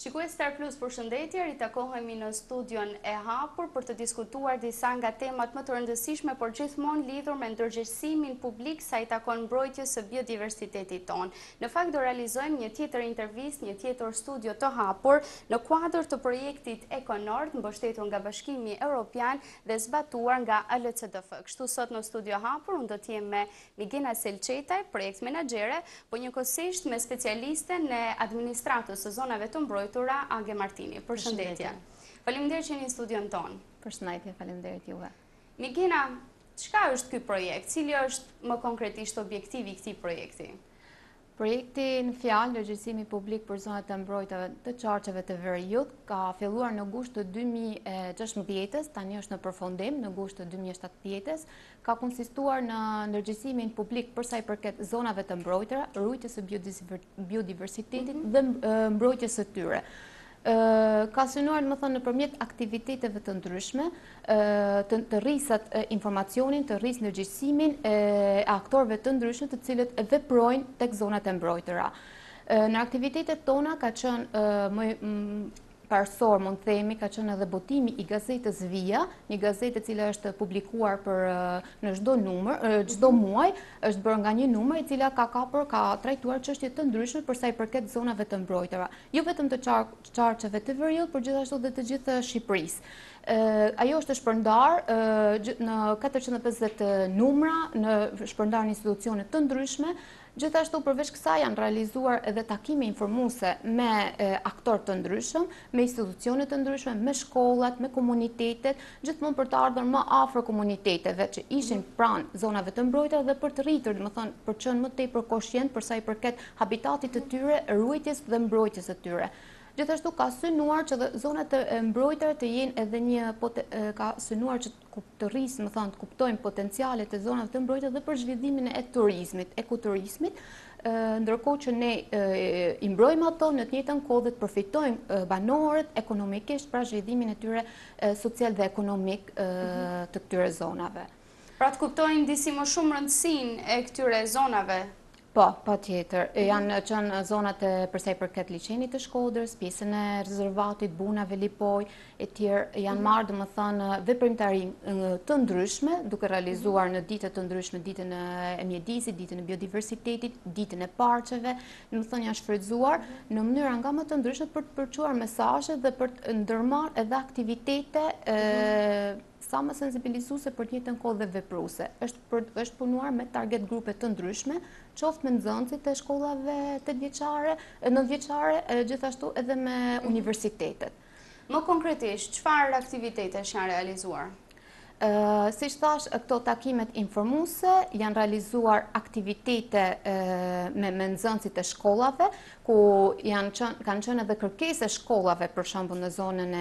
Shikues Star Plus, përshëndetje, ritakohemi në studion e hapur për të diskutuar disa nga temat më të rëndësishme, por gjithmonë lidhur me ndërgjegjësimin publik sa i takon mbrojtjes së biodiversitetit ton. Në fakt do realizojmë një tjetër intervistë, një tjetër studio të hapur në kuadër të projektit Ekonord, mbështetur nga Bashkimi Evropian dhe zbatuar nga ALCDF. Kështu sot në studio hapur unë do të jem me Migena Selçetaj, projekt menaxhere, po njëkohësisht me specialisten e administratës së zonave të Mbrojtura Age Martini. Përshëndetje. Faleminderit që jeni në studion ton. Përshëndetje, faleminderit juve. Migena, çka është ky projekt? Cili është më konkretisht objektivi i këtij projekti? Projekti në fjalë ndërgjegjësimi publik për zonat e mbrojtura të qarqeve të Veriut ka filluar në gusht të 2016, tani është në përfundim në gusht të 2017, ka konsistuar në ndërgjegjësimin publik për sa i përket zonave të mbrojtura, ruajtjes së biodiversitetit dhe mbrojtjes së tyre. Ka synuar nëpërmjet aktiviteteve të ndryshme të rrisat informacionin, të rris ndërgjegjësimin e aktorëve të ndryshëm të cilët veprojnë tek zonat e mbrojtura. Në aktivitetet tona ka qenë parsor, mund themi, ka qenë edhe botimi i gazetës Via, një gazetë e cila është publikuar në çdo muaj, është bërë nga një numër i cila ka trajtuar çështje të ndryshme për sa i përket zonave të mbrojtura, jo vetëm të qarqeve të Veriut, por gjithashtu dhe të gjithë Shqipërisë. Ajo është shpërndar në 450 numra, shpërndar në institucione të ndryshme. Gjithashtu përveç kësaj janë realizuar edhe takime informuese me aktorë të ndryshëm, me institucione të ndryshme, me shkollat, me komunitetet, gjithmonë për të ardhur më afër komuniteteve që ishin pranë zonave të mbrojtura dhe për të rritur, domethënë për të qenë më tepër koshient për sa i përket habitatit të tyre, ruajtjes dhe mbrojtjes së tyre. Gjithashtu ka synuar që zonat e mbrojtura të jenë edhe ka synuar që të rrisë, të kuptojnë potencialet e zonave të mbrojtura dhe për zhvillimin e turizmit, ekoturizmit, ndërkohë që ne i mbrojmë ato në të njëjtën kohë dhe të përfitojmë banorët ekonomikisht pra zhvillimin e tyre social dhe ekonomik të këtyre zonave. Pra të kuptojnë disi më shumë rëndësinë e këtyre zonave? Po, patjetër. Janë qenë zonat përsa i përket liçenit të Shkodrës, pjesën e rezervatit, bunave Lipoj, e tjerë janë marrë domethënë veprimtari të ndryshme, duke realizuar në ditët të ndryshme, ditën e mjedisit, ditën e biodiversitetit, ditën e parqeve, domethënë janë shfrytzuar në mënyra nga më të ndryshme për të përçuar mesazhe dhe për të ndërmarrë edhe aktivitete sa më sensibilizuese për të njëjtën kohë dhe vepruese. Është punuar me target grupe të ndryshme, qoftë me nxënësit e shkollave 8-vjeçare, 9-vjeçare, gjithashtu edhe me universitetet. Më konkretisht, çfarë aktivitetesh janë realizuar? Siç thash, këto takimet informuese janë realizuar aktivitete me nxënësit e shkollave, ku kanë qenë edhe kërkesë shkollave, për shembull në zonën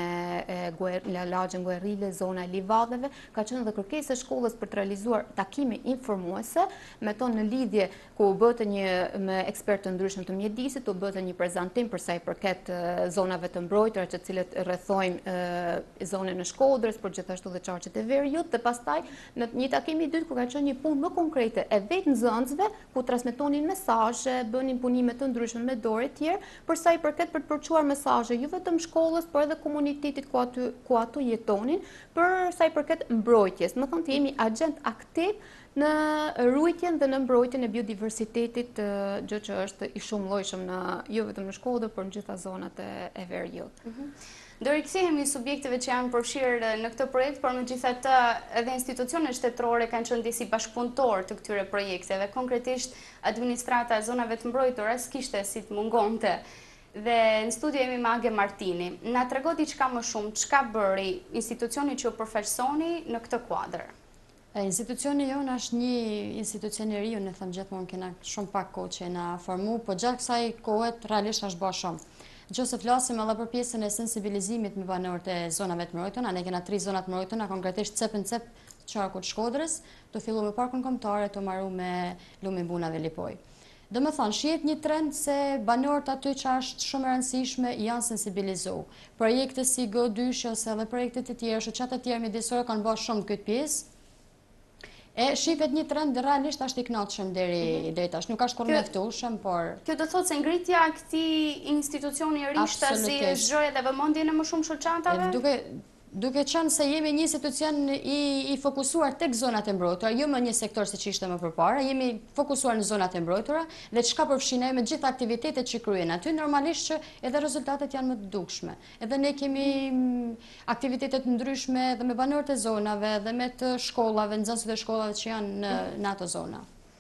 e lagjën Guerrile, zona e livadeve, ka qenë edhe kërkesë shkollës për të realizuar takime informuese, me to në lidhje ku bëhet me ekspertë të ndryshëm të mjedisit, u bëhet një prezantim për sa i përket zonave të mbrojtura, të cilët rrethojnë zonën e Shkodrës, por gjithashtu dhe qarqet e Veriut, dhe pastaj në një takim i dytë ku ka qenë një punë më konkrete e vetë nxënësve, ku transmetonin mesazhe, bënin punime të ndryshme me dorë e tjerë, për sa i përket për të përçuar mesazhe jo vetëm shkollës, por edhe komunitetit ku ato jetonin, për sa i përket mbrojtjes. Do të thonë të jemi agent aktiv në ruajtjen dhe në mbrojtjen e biodiversitetit, gjë që është i shumëllojshëm jo vetëm në Shkodër, por në gjitha zonat e Veriut. Do rikthehemi subjekteve që janë përfshirë në këtë projekt, por megjithatë edhe institucionet shtetërore kanë qenë disi bashkëpunëtor të këtyre projekteve. Konkretisht administrata e zonave të mbrojtura s'kishte si të mungonte. Dhe në studio jemi me Age Martini. Na trego diçka më shumë, çka bëri institucioni që u përfaqësoni në këtë kuadër? Institucioni jonë është një institucion i ri, ne them gjithmonë kena shumë pak kohë që na formu, po gjatë kësaj kohe realisht është bërë shumë. Nëse flasim edhe për pjesën e sensibilizimit me banorët e zonave të mbrojtura, ne kena 3 zona të mbrojtura, konkretisht cep qarku të Shkodrës, të fillu me parkun kombëtar, të marru me lumin bunave Lipoj. Domethënë, shihet një trend se banorët aty që është shumë e rëndësishme janë sensibilizu. Projekte si Go2 ose edhe projekte të tjera, shoqata të tjera mjedisore kanë bërë shumë këtë pjesë. E shifet një trend realisht është i kënaqshëm deri tash. Nuk është kur mjaftueshëm, por kjo do thotë se ngritja e këtij institucioni rishtasi zgjoi edhe vëmendjen e më shumë shoqatave? Duke qenë se jemi një institucion i fokusuar tek zonat e mbrojtura, jo më një sektor siç ishte më përpara, jemi fokusuar në zonat e mbrojtura dhe çka përfshin me gjithë aktivitetet që kryhen aty, normalisht që edhe rezultatet janë më të dukshme. Edhe ne kemi aktivitete të ndryshme edhe me banorët e zonave, edhe me të shkollave, nxënësit e shkollave që janë në ato zona.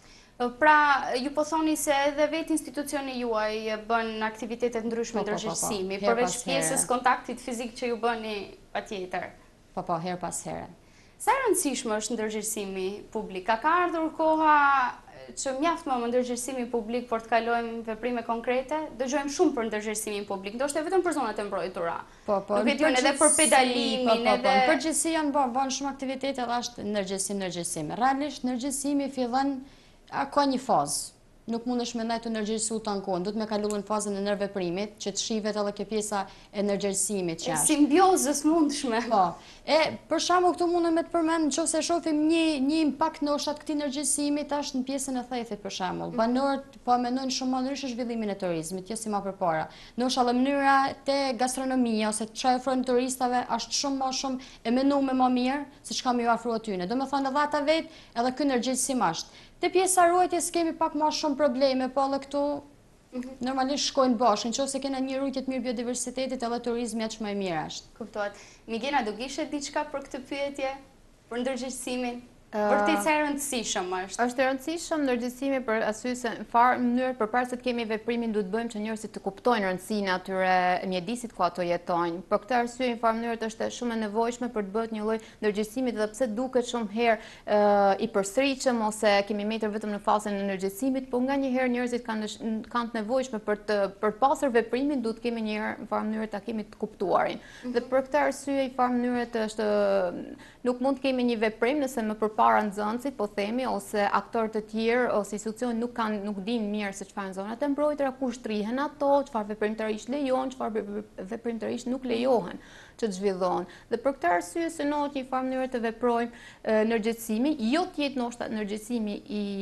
Pra, ju po thoni se edhe vetë institucioni juaj bën aktivitetet ndryshme ndërgjegjësimi, përveç pjesës kontaktit fizik që ju bëni patjetër. Po, her pas here. Sa e rëndësishme është ndërgjegjësimi publik? Ka ardhur koha që mjaft më ndërgjegjësimi publik për të kalojmë veprime konkrete? Dëgjojmë shumë për ndërgjegjësimin publik, ndoshta vetëm për zonat e mbrojtura. Nuk e diun edhe për pedalimin, edhe në përgjithësi janë bën shumë aktivitete dhe është ndërgjegjësim. Realisht ndërgjegjësimi fillon ka një fazë. Nuk mundesh me ndaj të ndërgjegjësu të ankohen, duhet me kalu në fazën e nërveprimit, që të shivet edhe kjo pjesa e ndërgjegjësimit që është. Simbiozës mundshme. Po. Për shembull këtu mundem me të përmend nëse shohim një impakt ndoshta të këtij ndërgjegjësimi tash në pjesën e thethit për shembull. Banorët po mendojnë shumë më ndryshe zhvillimin e turizmit, jo si më përpara. Ndoshta edhe mënyra te gastronomia ose çfarë ofrojnë turistave është shumë më shumë e menuar më mirë se çka më ofruan aty. Domethënë edhe ata vetë edhe ky ndërgjegjësim është. Te pjesa ruajtjes kemi pak më shumë probleme, po edhe këtu normalisht shkojnë bashkë. Nëse kena një rujtje të mirë biodiversitetit, edhe turizmi aq më i mirë është. Kuptohet. Migena, do kishe diçka për këtë pyetje? Për ndërgjegjësimin? Vërtet sa e rëndësishëm është? Është e rëndësishëm ndërgjegjësimi për arsye se në farë mënyrë përpara se të kemi veprimin duhet bëjmë që njerëzit të kuptojnë rëndësinë atyre mjedisit ku ato jetojnë. Për këtë arsye në farë mënyrë është shumë e nevojshme për të bërë një lloj ndërgjegjësimi edhe pse duket shumë herë i përsëritshëm ose kemi metur vetëm në fazën e ndërgjegjësimit, por nganjëherë njerëzit kanë të nevojshme për të pasur veprimin duhet kemi një herë në farë mënyrë ta kemi të kuptuarin. Dhe për këtë arsye në farë mënyrë është nuk mund të kemi një veprim nëse më përpara nxënësit, po themi, ose aktorë të tjerë, ose institucion nuk dinë mirë se çfarë janë zonat e mbrojtura, ku shtrihen ato, çfarë veprimtarisht lejohen, çfarë veprimtarisht nuk lejohen që të zhvillohen. Dhe për këtë arsye synohet një farë mënyrë të veprojmë ndërgjegjësimi, jo të jetë ndoshta ndërgjegjësimi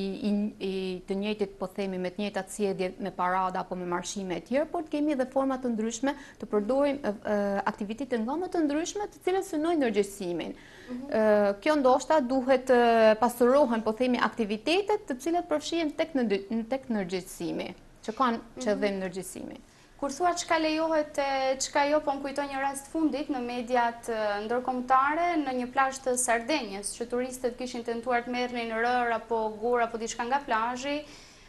i të njëjtit, po themi, me të njëjtat sjellje me parada apo me marshime e tjera, por të kemi edhe forma të ndryshme të përdorim aktivitete nga më të ndryshme, të cilat synojnë ndërgjegjësimin. Kjo ndoshta duhet pasurohen, po themi, aktivitetet të cilat përfshihen tek ndërgjegjësimi, që kanë qëllim ndërgjegjësimi. Kur thua çka lejohet, çka jo, po më kujton një rast fundit në mediat ndërkombëtare në një plazh të Sardenjës, që turistët kishin tentuar të merrnin rër apo gur apo diçka nga plazhi,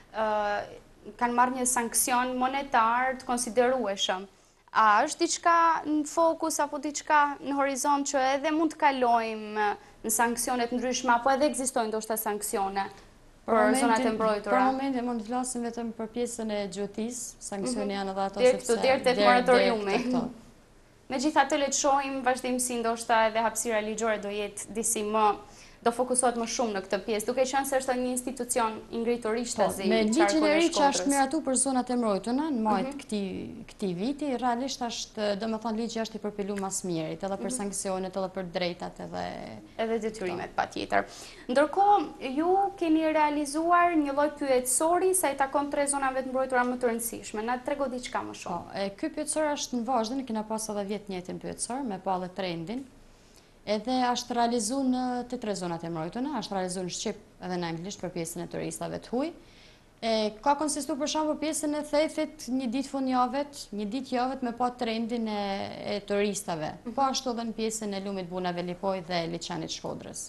kanë marrë një sankcion monetar të konsiderueshëm. A është diçka në fokus apo diçka në horizont që edhe mund të kalojmë në sanksionet ndryshme apo edhe ekzistojnë ndoshta sanksione? Për zonat e mbrojtura. Për momentin mund të flasim vetëm për pjesën e gjuetisë, sanksioni janë edhe ato sepse deri tek moratoriumi. Megjithatë le të shohim vazhdimsi ndoshta edhe hapësira ligjore do jetë disi më do fokusohet më shumë në këtë pjesë, duke qenë se është një institucion i ngritur rishtasi. Me ligjin e ri që është miratuar për zonat e mbrojtura në maj këtij viti, realisht është, domethënë ligji është i përpiluar mas mirit, edhe për sanksionet, edhe për drejtat edhe detyrimet patjetër. Ndërkohë, ju keni realizuar një lloj pyetësori sa i takon 3 zonave të mbrojtura më të rëndësishme. Na trego diçka më shumë. Ky pyetësor është në vazhdim, kena pas edhe vjet njëjtin pyetësor me pa edhe trendin. Edhe është realizuar në të 3 zonat e mbrojtura, është realizuar në shqip edhe në anglisht për pjesën e turistave të huaj. Ka konsistuar për shembull pjesën e thethit një ditë fundjavët, një ditë javët me pa trendin e turistave. Po ashtu edhe në pjesën e lumit Bunave Lipoj dhe liçenit Shkodrës.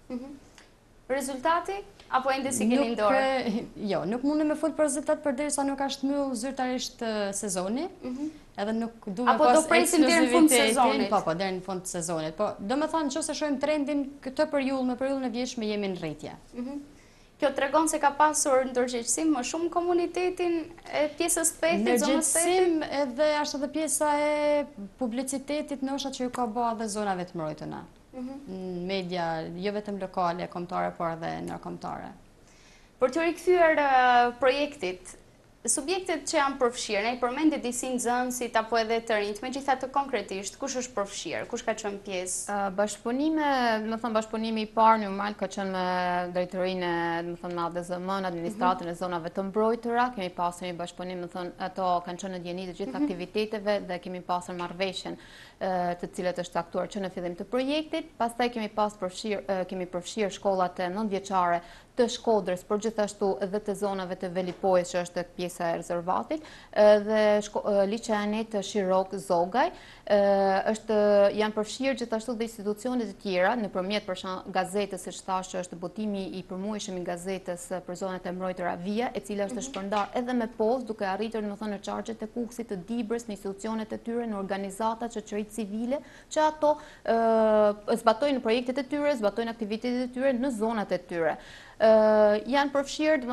Rezultati apo ende si keni në dorë? Jo, nuk mundem me fol për rezultat përderisa nuk është mbyll zyrtarisht sezoni. Edhe nuk duhet apo do presim deri në fund të sezonit. Po, deri në fund të sezonit. Po, domethënë nëse shohim trendin këtë periudhë me periudhën e vjeshme jemi në rritje. Kjo tregon se ka pasur ndërgjegjësim më shumë komunitetin e pjesës thethit, zonës thethit. Ndërgjegjësim edhe është edhe pjesa e publicitetit ndoshta që ju ka bërë edhe zonave të mbrojtura. Në media, jo vetëm lokale, kombëtare, por edhe ndërkombëtare. Për të rikthyer projektit, Subjektet që janë përfshirë, ne I përmendit disi nxënësit apo edhe të rinjt, megjithatë konkretisht, kush është përfshirë, kush ka qenë pjesë? Bashkëpunimi I parë normal ka qenë me drejtorinë me ADZM-n, administratën e zonave të mbrojtura, kemi pasur një bashkëpunim, ato kanë qenë në dieni të gjithë aktiviteteve dhe kemi pasur marrëveshjen të cilët është caktuar që në fillim të projektit, pastaj kemi përfshirë shkollat e 9-vjeçare të Shkodrës, por gjithashtu edhe të zonave të Velipojës, që është pjesa e rezervatit, dhe liçenit të Shirok Zogaj. Janë përfshirë gjithashtu dhe institucionet të tjera, nëpërmjet për shembull gazetës, siç thash, që është botimi I përmuajshëm I gazetës për zonat e mbrojtura Via, e cila është shpërndar edhe me postë, duke arritur në çarxhet e Kukësit, të Dibrës, në institucionet e tyre, në organizata shoqërisë civile, që ato zbatojnë projektet e tyre, zbatojnë aktivitetet e tyre në zonat e tyre. Janë përfshirë,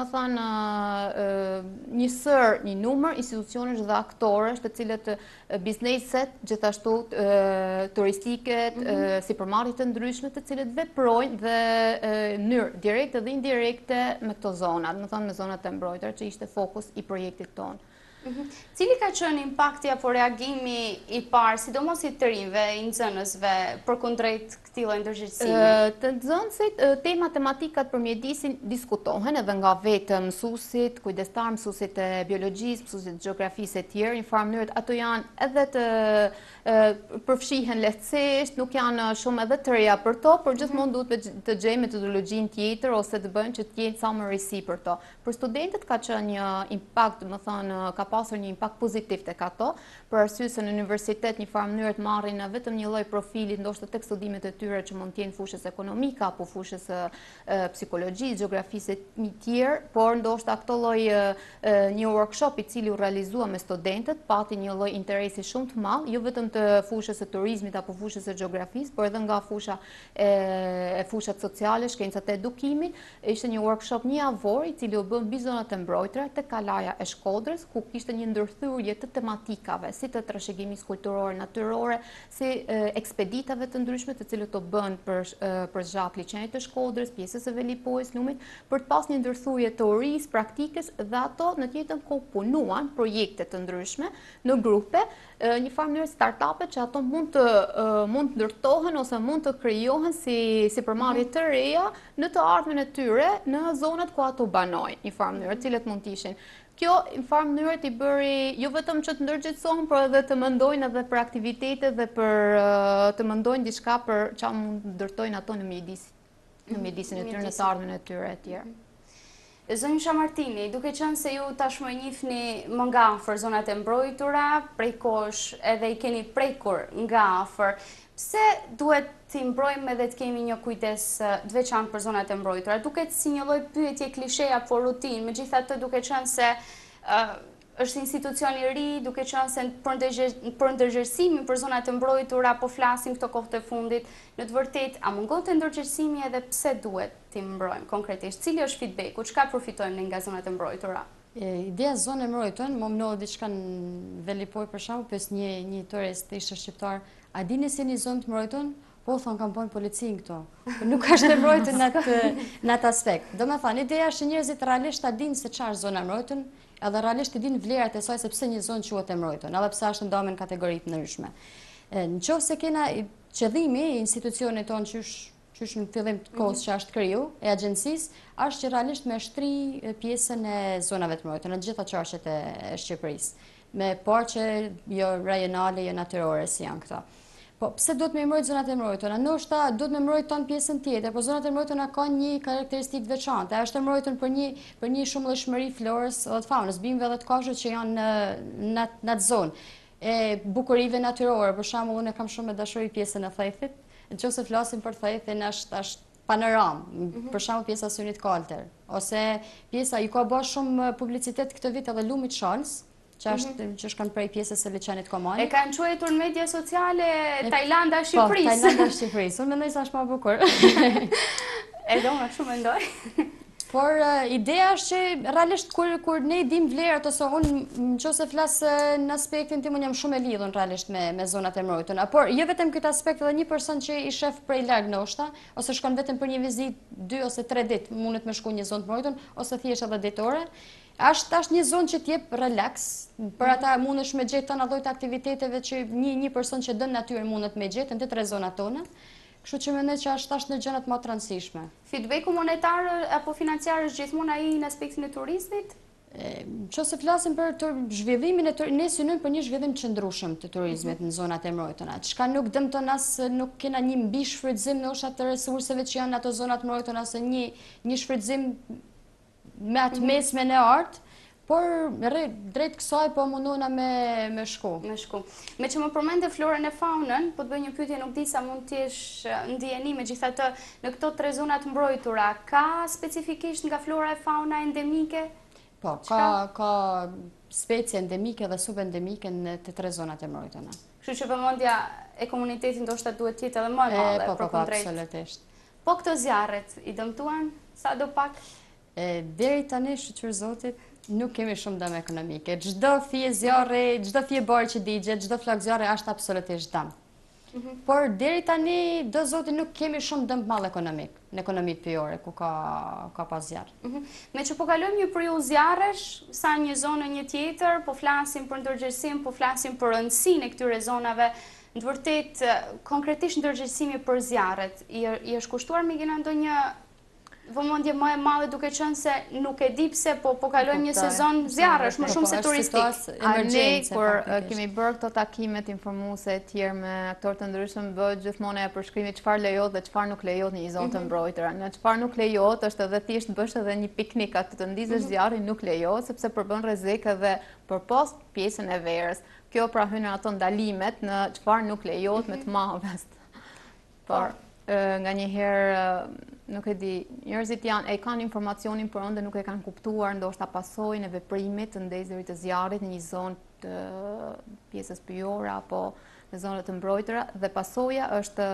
një numër institucionesh dhe aktorësh, të cilët bizneset, gjithashtu turistiket, sipërmarrje të ndryshme, të cilët veprojnë dhe mënyrë direkte dhe indirekte me këto zona, me zonat e mbrojtura, që ishte fokus I projektit tonë. Cili ka qenë impakti apo reagimi I parë, sidomos I të rinjve, I nxënësve, përkundrejt këtij lloji ndërgjegjësimi? Të nxënësit, tema tematikat për mjedisin diskutohen edhe nga vetë mësuesit, kujdestar, mësuesit e biologjisë, mësuesit e gjeografisë e tjerë, në farë mënyrë ato janë edhe të përfshihen lehtësisht, nuk janë shumë edhe të reja për to, por gjithmonë duhet të gjejmë metodologjinë tjetër ose të bëjmë që të jenë sa më risi për to. Për studentët ka qenë një impakt, ka pasur një impakt pozitiv tek ato, për arsye se në universitet një farë mënyrë të marrin vetëm një lloj profili, ndoshta tek studimet e tyre që mund të jenë fushës ekonomike apo fushës psikologjisë, gjeografisë e tjerë, por ndoshta këto lloj një workshop I cili u realizua me studentët pati një lloj interesi shumë të madh, jo vetëm të fushës së turizmit apo fushës së gjeografisë, por edhe nga fushat sociale, shkencat e edukimit. Ishte një workshop një javor I cili u bë mbi zonat e mbrojtura tek kalaja e Shkodrës, ku kishte një ndërthurje të tematikave, si të trashëgimisë kulturore, natyrore, si ekspeditave të ndryshme, të cilët u bën për zgjat liçenit të Shkodrës, pjesës së Velipojës, Lumit, për të pas një ndërthurje teorisë, praktikës, dhe ato në të njëjtën kohë punuan projekte të ndryshme në grupe, një farë mënyrë startupe që ato mund të ndërtohen ose mund të krijohen si përmarrje të reja në të ardhmen e tyre në zonat ku ato banojnë, një farë mënyrë, cilet mund të ishin. Kjo në farë mënyrë t'i bëri jo vetëm që të ndërgjegjësohen, por edhe të mendojnë edhe për aktivitete dhe për të mendojnë diçka për çfarë mund të ndërtojnë ato në mjedisin e tyre, në të ardhmen e tyre e tjerë. Zonjusha Martini, duke qenë se ju tashmë njihni më nga afër zonat e mbrojtura, prej kohësh edhe I keni prekur nga afër, pse duhet t'i mbrojmë edhe të kemi një kujdes të veçantë për zonat e mbrojtura? Duket si një lloj pyetje klishe apo rutinë, megjithatë duke qenë se është institucion I ri, duke qenë se për ndërgjegjësimin për zonat e mbrojtura po flasim këto kohë të fundit, në të vërtetë a mungon të ndërgjegjësimi edhe pse duhet t'i mbrojmë konkretisht? Cili është feedbacku? Çka përfitojmë ne nga zonat e mbrojtura? Ideja zonë e mbrojtura, më mnohet diçka në Velipoj për shembull, pes një turist ishte shqiptar, a dini se një zonë të mbrojtur? Po, thonë, kam bënë policin këto. Nuk është e mbrojtur në atë aspekt. Do me thënë, ideja është njerëzit realisht ta dinë se çfarë është zona e mbrojtur, edhe realisht të dinë vlerat e saj se pse një zonë quhet e mbrojtur, edhe pse është ndarë në kategori të ndryshme. Nëse kena qëllimi I institucionit tonë qysh në fillim të kohës që është kriju, e agjencisë, është që realisht me shtri pjesën e zonave të mbrojtura në të gjitha çarqet e Shqipërisë, me parqe jo rajonale, jo natyrore si janë këto. Po, pse duhet me mbrojt zonat e mbrojtura? Ndoshta duhet me mbrojt tonë pjesën tjetër, por zonat e mbrojtura ka një karakteristikë të veçantë. Është e mbrojtur për një shumëllëshmëri florës dhe të faunës, bimëve dhe të kafshëve që janë në atë zonë. E bukurive natyrore, për shembull, unë kam shumë me dashuri pjesën e thethit. Nëse flasim për thethin, është panoram, për shembull pjesa e Synit Kaltër, ose pjesa I ka bërë shumë publicitet këtë vit edhe Lumit Shalës, që shkon prej pjesës së liçenit Komani. E kanë quajtur në media sociale Tajlanda e Shqipërisë. Po, Tajlanda e Shqipërisë. Unë mendoj se është më bukur. Edhe unë shumë mendoj. Por ideja është që realisht kur ne dim vlerat ose unë nëse flas në aspektin tim unë jam shumë e lidhur realisht me zonat e mbrojtura. Por jo vetëm këtë aspekt, edhe një person që I shef prej larg ndoshta, ose shkon vetëm për një vizitë 2 ose 3 ditë, mundet me shku një zonë të mbrojtur ose thjesht edhe ditore. Është një zonë që t'jep relax, për ata mundesh me gjetë të në lloj të aktiviteteve që një person që dën natyrën mundet me gjetë në të tre zonat tona. Kështu që mendoj që është në gjërat më të rëndësishme. Feedbacku monetar apo financiar është gjithmonë ai në aspektin e turizmit? Nëse flasim për zhvillimin ne synojmë për një zhvillim qëndrueshëm të turizmit në zonat e mbrojtura. Çka nuk dëmton as nuk kena një mbi shfrytëzim ndoshta të resurseve që janë në ato zonat mbrojtura, se një shfrytëzim me atë mesmen e artë, por drejt kësaj po mundona me shku. Me që më përmende florën e faunën, po të bëj një pyetje, nuk di sa mund t'jesh ndjeni, megjithatë në këto tre zonat mbrojtura, ka specifikisht nga flora e fauna endemike? Po, ka specie endemike dhe subendemike në të tre zonat e mbrojtura. Kështu që vëmendja e komunitetit ndoshta duhet të jetë edhe më e madhe, përkundrejt. Absolutisht. Po këto zjarret i dëmtuan sado pak? Deri tani, shqyr zotit, nuk kemi shumë dëm ekonomike. Çdo fije zjarri, çdo fije barë që digjet, çdo flak zjarri është absolutisht dëm. Por deri tani, do zoti, nuk kemi shumë dëm mall ekonomik, në ekonomitë pyjore, ku ka pas zjarr. Me që po kalojmë një periudhë zjarresh, sa një zonë një tjetër, po flasim për ndërgjegjësim, po flasim për rëndësinë e këtyre zonave, në të vërtetë konkretisht ndërgjegjësimi për zjarret, i është kushtuar me gjena ndonjë vëmendje më e madhe, duke qenë se nuk e di pse po kalojmë një sezon zjarresh më shumë se turistik. Ne kur kemi bërë këto takimet informuese të tjerë me aktorë të ndryshëm, bëhet gjithmonë e përshkrimi çfarë lejohet dhe çfarë nuk lejohet në një zonë të mbrojtura. Në çfarë nuk lejohet është edhe thjesht bësh edhe një piknik aty të ndizesh zjarrin, nuk lejohet sepse përbën rrezik edhe përpost pjesën e verës. Kjo pra hyn në ato ndalimet në çfarë nuk lejohet me të madhes. Por nga një herë nuk e di, njerëzit e kanë informacionin për ende nuk e kanë kuptuar ndoshta pasojën e veprimit të ndezërit të zjarrit në një zonë të pjesës pyjore apo në zonat të mbrojtura, dhe pasoja është,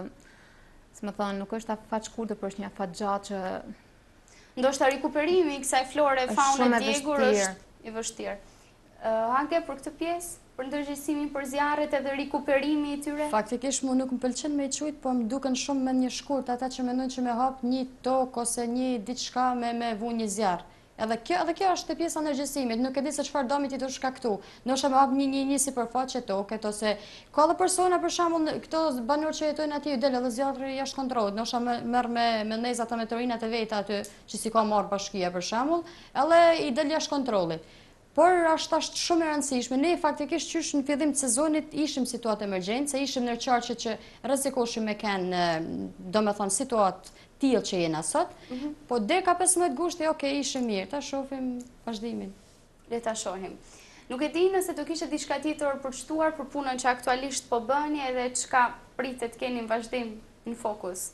si më thënë, nuk është afat shkurtër, por është një afat gjatë që ndoshta rikuperimi i kësaj flore e faune djegur është i vështirë. Hake për këtë pjesë? Për ndërgjegjësimin për zjarret edhe rikuperimi i tyre? Faktikisht mu nuk më pëlqen me i qujt, po më duken shumë me një shkurt, ata që mendojnë që me hap një tokë ose një diçka me vu një zjarr. Edhe kjo është pjesa e ndërgjegjësimit, nuk e di se çfarë domi ti të shkaktu. Ndoshta me hap një sipërfaqe toket ose ka edhe persona për shembull këto banorë që jetojnë aty, del edhe zjarri jashtë kontrollit, ndoshta merr me nezat me torinat e veta aty, që si ka marrë bashkia për shembull, edhe i del jashtë kontrollit. Por është shumë e rëndësishme. Ne faktikisht qysh në fillim të sezonit ishim situatë emergjencë, ishim në qarqe që rrezikoshim me kanë, domethënë situatë tillë që jena sot, po deri ka 15 gushti, ishim mirë, ta shohim vazhdimin. Le ta shohim. Nuk e di nëse do kishte diçka tjetër për të shtuar për punën që aktualisht po bëni edhe çka pritet keni në vazhdim në fokus.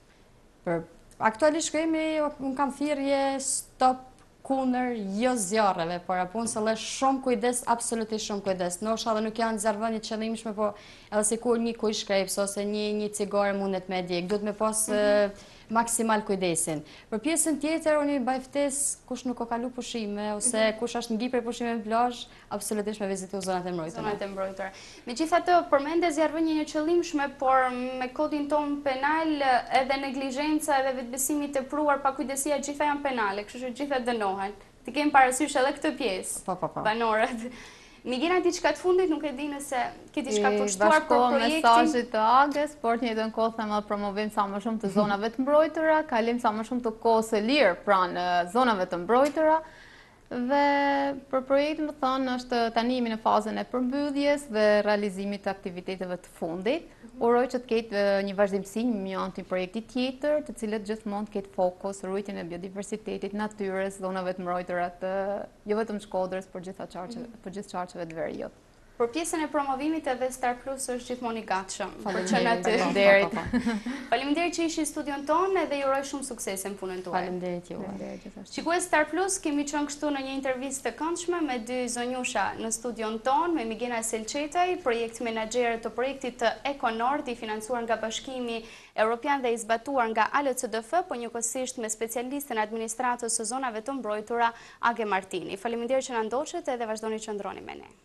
Aktualisht unë kam thirrje stop kundër jo zjarreve, por punë se le shumë kujdes, absolutisht shumë kujdes. Ndoshta edhe nuk janë zjarrvënie të qëllimshme, po edhe sikur një kuj shkreps ose një cigare mundet me djeg, duhet me pas maksimal kujdesin. Për pjesën tjetër unë i baj ftesë kush nuk ka kalu pushime ose kush është ngi për pushime në plazh, absolutisht me vizitu zonat e mbrojtura. Zonat e mbrojtura. Megjithatë përmende zjarrvënie një qëllimshme, por me kodin ton penal edhe neglizhenca edhe vetbesimi i tepruar, pakujdesia, gjitha janë penale, kështu që gjitha dënohen. Ti kemi parasysh edhe këtë pjesë. Po. Banorët. Migena diçka të fundit, nuk e di nëse ke diçka për shtuar për projektin. Mesazhit të Agës, por të njëjtën kohë them promovim sa më shumë të zonave të mbrojtura, kalim sa më shumë të kohës së lirë pranë zonave të mbrojtura. Dhe për projektin më thonë është tani jemi në fazën e përmbylljes dhe realizimit të aktiviteteve të fundit. Uroj që të ketë një vazhdimsi një anë projekti tjetër, të cilët gjithmonë të ketë fokus rrujtjen e biodiversitetit, natyrës, zonave të mbrojtura të jo vetëm Shkodrës, por gjithë qarqeve të veriut. Për pjesën e promovimit edhe Star Plus është gjithmonë i gatshëm. Faleminderit. Faleminderit që ishi në studion tonë dhe ju uroj shumë suksese në punën tuaj. Faleminderit juve. Shikues Star Plus, kemi qenë këtu në një intervistë të këndshme me dy zonjusha në studion tonë, me Migena Selçetaj, projekt menaxhere të projektit të Econord, i financuar nga Bashkimi Evropian dhe i zbatuar nga ALCDF, po njëkohësisht me specialistën e administratës së zonave të mbrojtura Age Martini. Faleminderit që na ndoqët edhe vazhdoni që ndroni me ne.